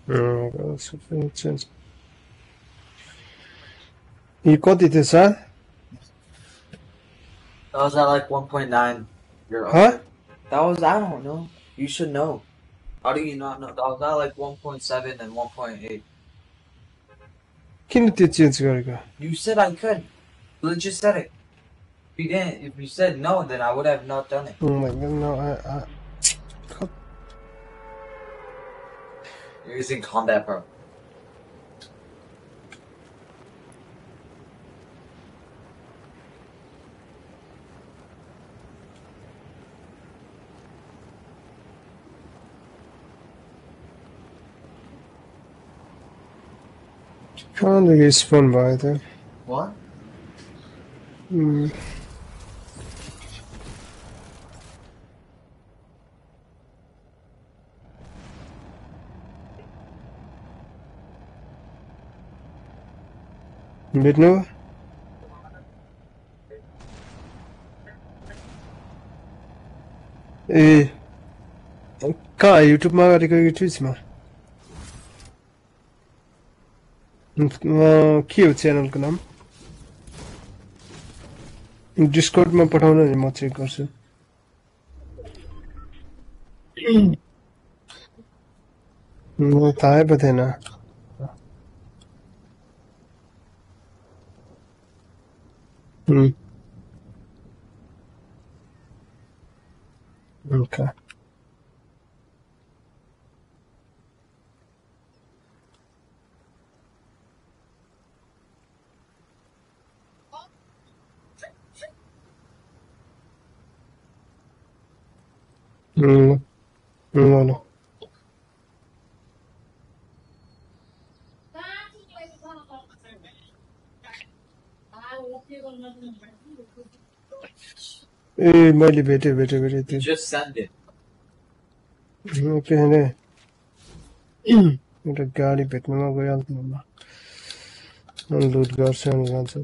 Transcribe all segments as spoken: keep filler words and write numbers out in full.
Mm, so makes sense. You got it, sir? That was at like one point nine. Your Huh? upgrade. That was, I don't know. You should know. How do you not know? That was at like one point seven and one point eight. किन त्यो change गरेको? You said I could. You just said it. If you didn't, if you said no, then I would have not done it. Oh my god, no, I, I... You're using Combat Pro. कहाँदेखि spawn भयो त? What? Hmm. भेट्नु? ए कहाँ युट्युबमा गरेको कि ट्विचमा? के हो च्यानलको नाम? डिस्कर्डमा पठाउन नि म चेक गर्छु. थाहै पो थिएन. Hmm. Okay. Hmm. No, no. ए मैले भेटे भेटे भेटे त्यो. Just send it. के अरे एउटा गाडी भेट्नुमा गइहाल्थ्यो होला. लुट गर्छ अनि जान्छ.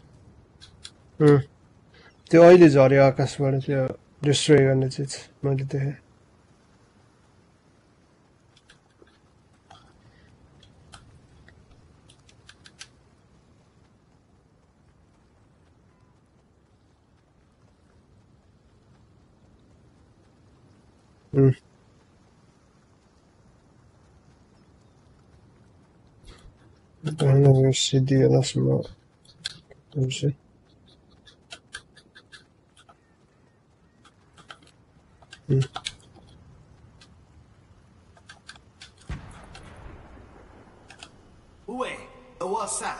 त्यो अहिले झऱ्यो आकाशबाट त्यो डिस्ट्रोय गर्ने चिज मैले देखेँ. Déjame ver si día las no. No sé. Mm. Ué, what's up?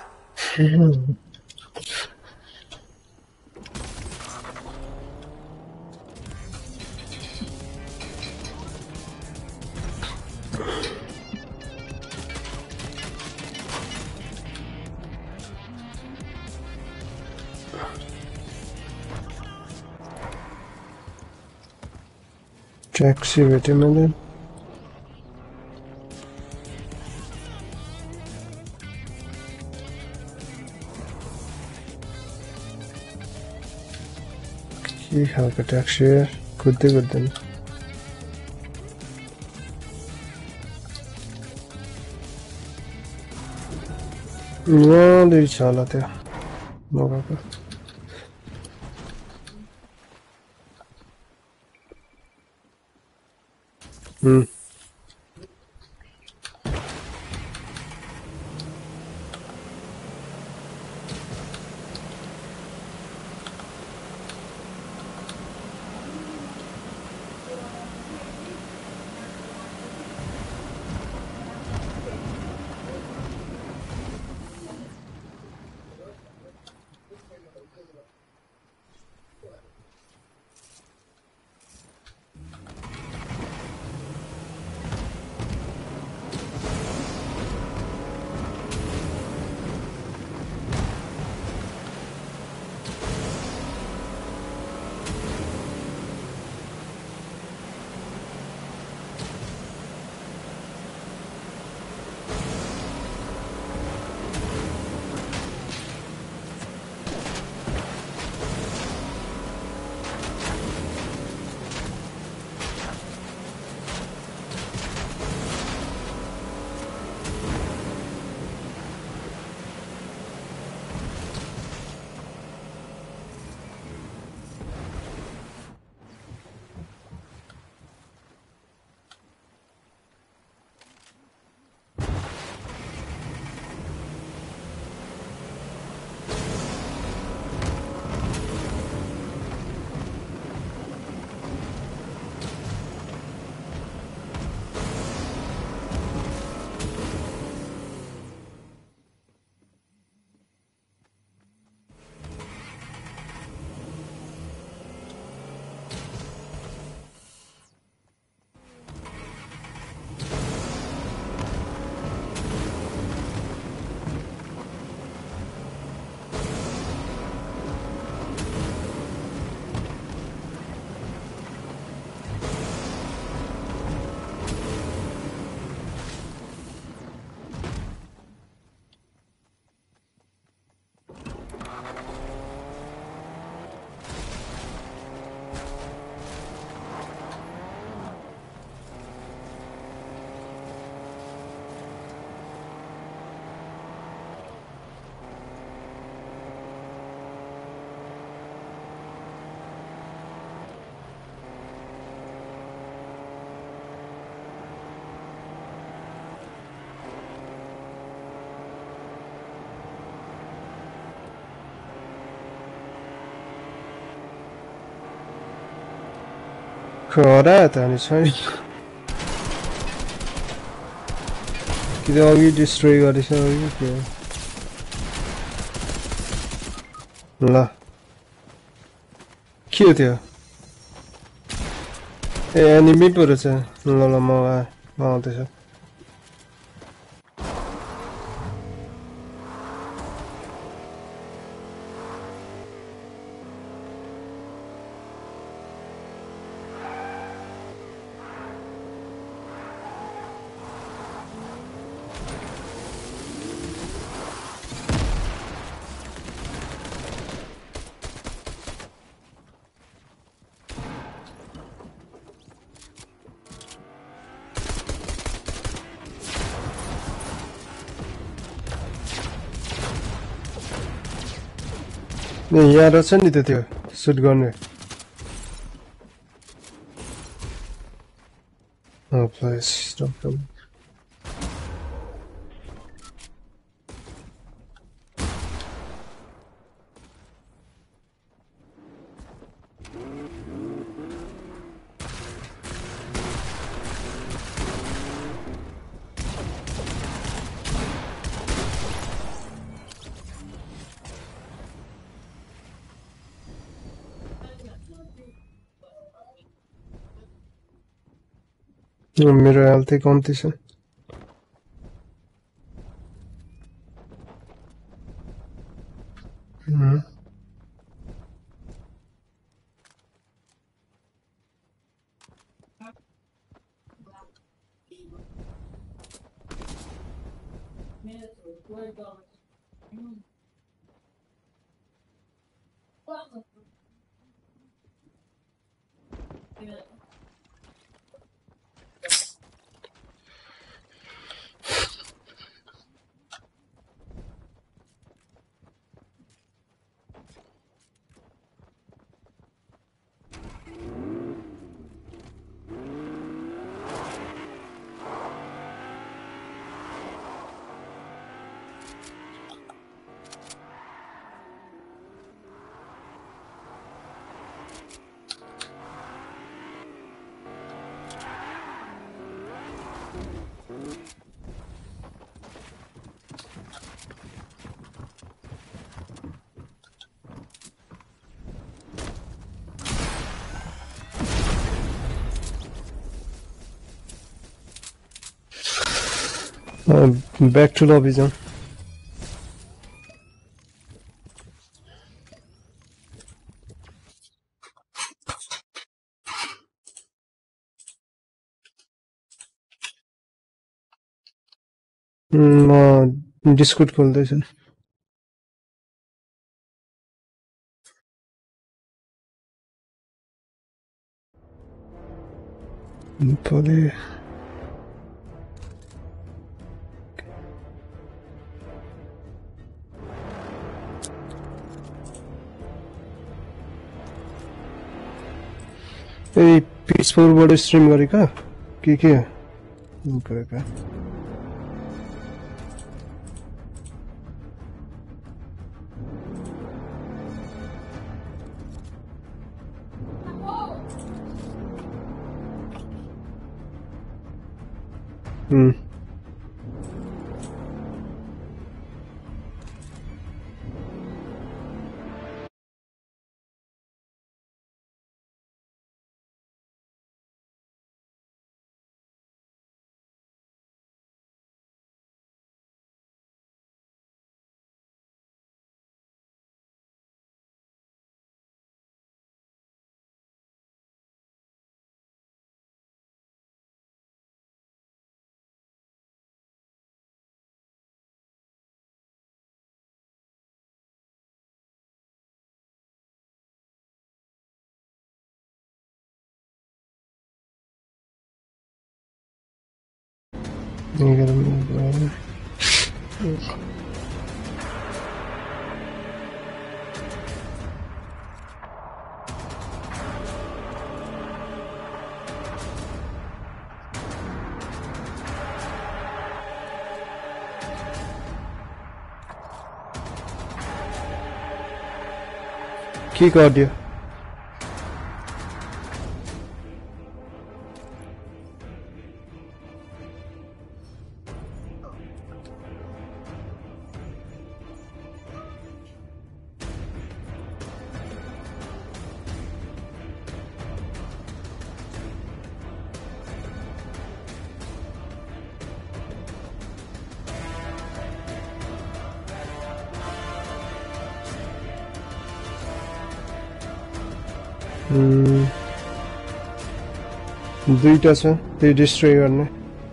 Taxi भेटे मैले. के खालको ट्याक्सी कुद्दै कुद्दैन. यहाँनिर छ होला त्यो मगाएको. Hmm. खरा त अनि छैन कि त अघि डिस्ट्रोय गरेछ अघि के हो ल के हो त्यो ए एनिमी पो रहेछ ल ल म आउँदैछ यहाँ रहेछ नि त त्यो सुट गर्ने Oh, please, stop them. मेरो हेल्थ कम्ती छ Back to lobby zone. म डिस्कर्ड खोल्दैछु परे ए पिच फोरबाट स्ट्रिम गरेका के के गरेका Hmm. You gotta move, brother. Kick audio. Hmm. दुईटा छ त्यही डिस्ट्रोय गर्ने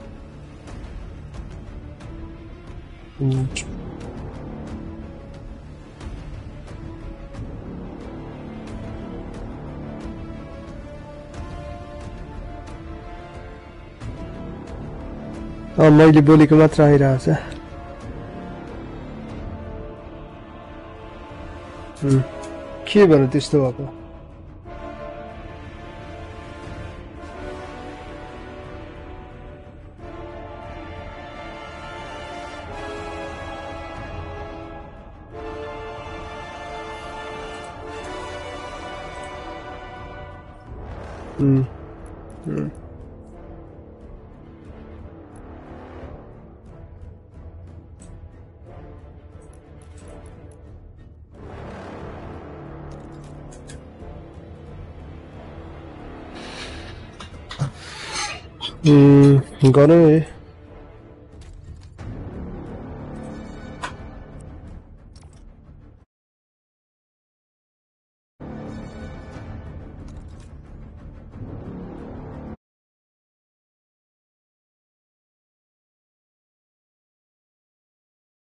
अ मैले बोलेको मात्र आइरहेछ के भन्नु त्यस्तो भएको Hmm. Hmm. Hmm. Gonna